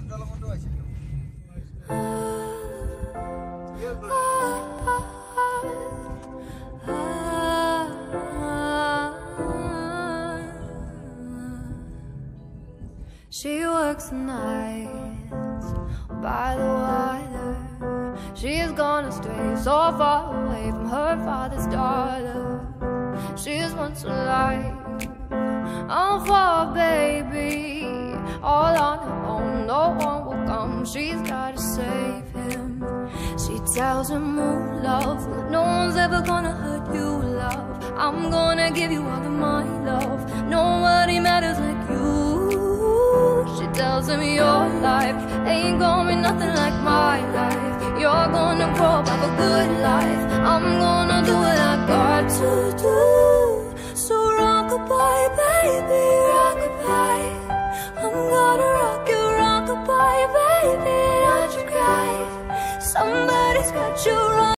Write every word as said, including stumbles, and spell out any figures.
She works the nights by the water. She's gonna stay so far away from her father's daughter. She's once a life, all for a baby, all on her own, no one will come. She's gotta save him. She tells him, oh love, no one's ever gonna hurt you, love. I'm gonna give you all of my love. Nobody matters like you. She tells him your life ain't gonna be nothing like my life. You're gonna grow up, have a good life. I'm gonna do what I got to do. So rock-a-bye, baby, rock-a-bye. I'm gonna rock you, rock-a-bye, baby. Don't you cry, somebody's got you wrong.